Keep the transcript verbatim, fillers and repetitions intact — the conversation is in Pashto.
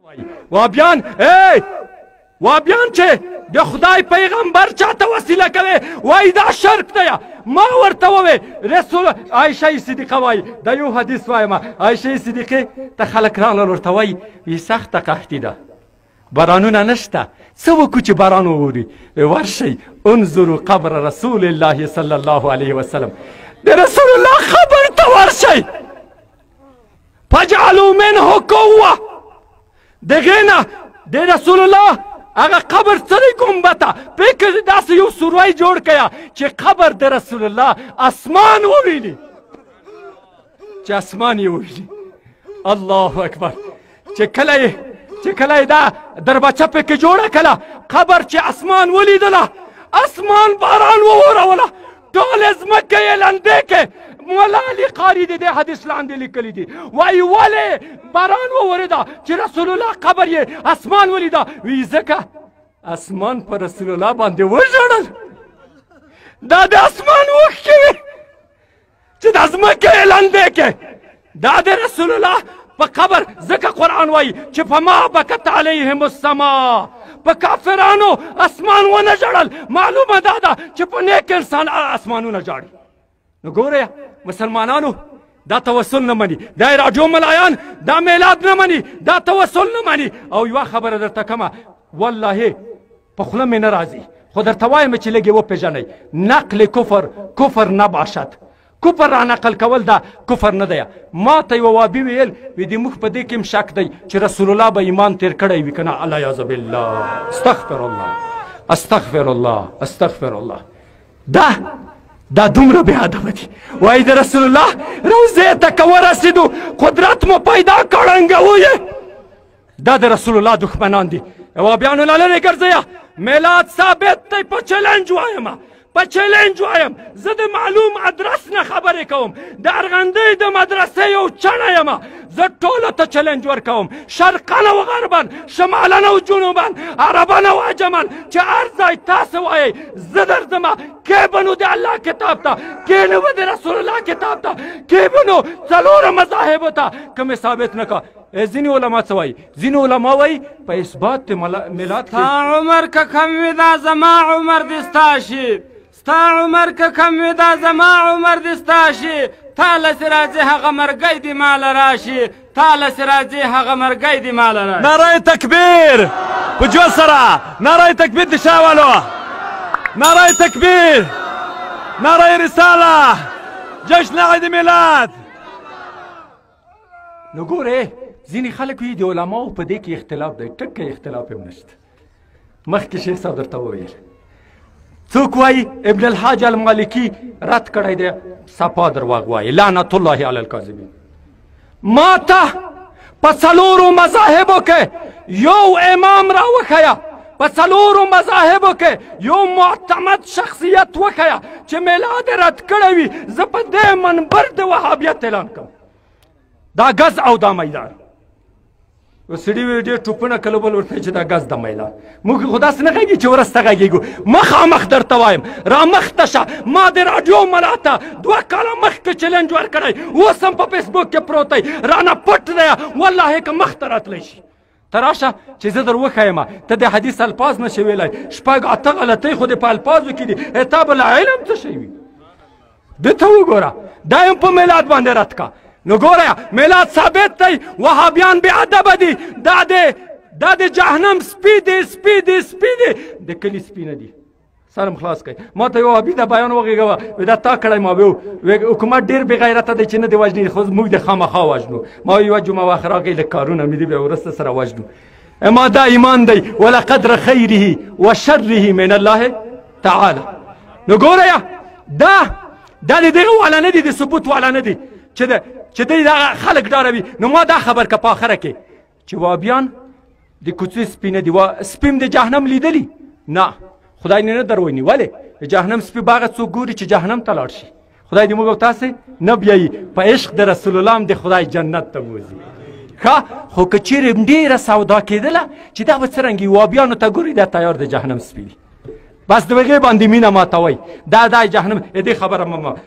وابیان ای وابیان چې د خدای پیغمبر چاته وسیله کوي وایي دا شرک دی. ما ورته ووی رسول عایشه صدیقه وایي دا یو حدیث وایم عایشه صدیقه ته خلک راغلل ورته وایي وی سخته قحطي ده بارانونه نشته څه وکړو چې باران ووري ورشئ انظروا قبر رسول الله صلی الله علیه وسلم د رسول الله قبر ته ورشئ فجعلوا منه قوه دغې نه د رسول الله هغه قبر څه دی ګمبته فکر داسې یو سوری جوړ کړه چې قبر د رسول الله اسمان وویني چې اسمان یې وویني. الله اکبر. چې کله یې چې کله یې دا دربچه پکې جوړه کړه قبر چې اسمان ولیدله اسمان باران ووروله ټولې ځمکه یې لندې کړې. مولا علي قاري د دې حدیث لاندې لیکلی دي وایي ولې باران وورېده چې رسول الله قبر یې اسمان ولیده وی ځکه اسمان په رسول الله باندې وژړل دا د اسمان اوښکې وې چې د ځمکې یې لندې کړې دا د رسول الله په قبر ځکه قرآن وایي چې فما بکت علیهم السما په کافرانو اسمان ونه ژړل. معلومه دا ده چې په نیک انسان اسمانونه ژاړي. نو ګورئ مسلمانانو دا توسل نه مني دا راډیو ملایان دا میلاد نه مني دا توسل نه مني. او یوه خبره درته کومه والله په خوله مې نه راځي خو درته وایم چې لږ یې وپېژنئ نقل کفر کفر نه باشد. کفر را نقل کول دا کفر نه دی. ما ته یوه وابي ویل وی د موږ په دې کې هم شک دی چې رسول الله به ایمان تیر کړی وي که نه. العیاذ بالله. استغفر الله استغفر الله استغفر الله. دا دا دومره بې ادبه دي وایي د رسول الله روضې ته که ورسېدو قدرت مو پیدا کړنګوو یې دا د رسول الله دښمنان دي. وابیانو له لرې ګرځئ. میلاد ثابت دی په چلنج وایمه په چلنج وایم زه د معلوم ادرس نه خبرې کوم د ارغندۍ د مدرسې یو چڼه یم زه ټولو ته چلنج ورکوم شرقن و غربن شمالن و جنوبن عربن و عجمن چې هر ځای تاسو وایئ زه درځمه کې بنو د الله کتاب ته کې نه به د رسول الله کتاب ته کې بنو څلورو مذاهبو ته که مې ثابت نه کړه. ځینې علما څه وایي ځینې علما وایي په اثبات د میلاد کې تا عمر که کم وي دا زما عمر دې ستا شي ستا عمر که کم وي دا زما عمر دې ستا شي تا لسې راځي هغه مرګی دې ماله راشي تا لسې راځي هغه مرګی دې ماله راشي. نعره تکبیر په جوش سره نعره تکبیر د شاولو نعره تکبیر نعره رساله جشن عید میلاد. نو ګورې ځینې خلک وایي د علماو په دې کې اختلاف دی ټکه اختلاف هم نشته. مخکې شیخ صاحب درته وویل څوک وایي ابن الحاج المالکي رد کړی دی صفا درواغ وایي لعنت الله علی الکاذبین. ما ته په څلورو مذاهبو کې یو امام را وښیه په څلورو مذاهبو کې یو معتمد شخصیت وښیه چې میلاد یې رد کړی وي زه په دې منبر د وهابیت اعلان کوم دا ګز او دا میدان. سړي وایي ډېر ټوپونه کله بل ورته چې دا ګز د میدان موږ خو داسې نه غږېږي چې ورسته غږېږو. مخامخ درته وایم را مخته شه. ما د راډیو ملا ته دوه کاله مخکې چلنج ورکړی اوس هم په فیسبوک کې پروت دی رانه پټ دی والله که مخته راتلی شي ته راشه چې زه در وښیم ته د حدیث الفاظ نشې ویلی شپږ اته غلطۍ خو دې په الفاظو کې دي تا به له علم څه شی وي ده ته وګوره دا هم په میلاد باندې رد کا. نو ګوره میلاد ثابت دی وهابیان بې ادبه دي دا د دا د جهنم سپي دی سپي دی سپي دی د کلي سپي نه دي. سرم خلاص کړئ. ما ته یو وهابي دا بیان وغېږه دا تا کړی ما به حکومت ډېر بې غیرته دی چې نه دی وژني خو موږ د خامخا وژنو. ما یوه جمعه وخت راغی له کارونه مې دي بیا وروسته سره وژنو. ما دا ایمان دی ولقدر خیره و شره من الله تعالی. نو ګوره دا دا د دغه والا نه دي د ثبوت والا نه دي چې د چې دی دا خلک ډاروي. نو ما دا خبر که په آخره کې چې وابیان د کوڅې سپي نه دي سپي هم د جهنم لیدلي نه خدای نه در ویني. ولې د جهنم سپي به هغه څوک ګوري چې جهنم ته لاړ شي خدای دې موږ او تاسې نه بیایي په عشق د رسول الله هم د خدای جنت ته بوځي. ښه خو که چیرې ډېره سودا کېدله چې دا به څرنګه وابیانو ته ګوري دا تیار د جهنم سپي بس د هغې باندې مینه ماتوئ دا دا جهنم دې خبره مه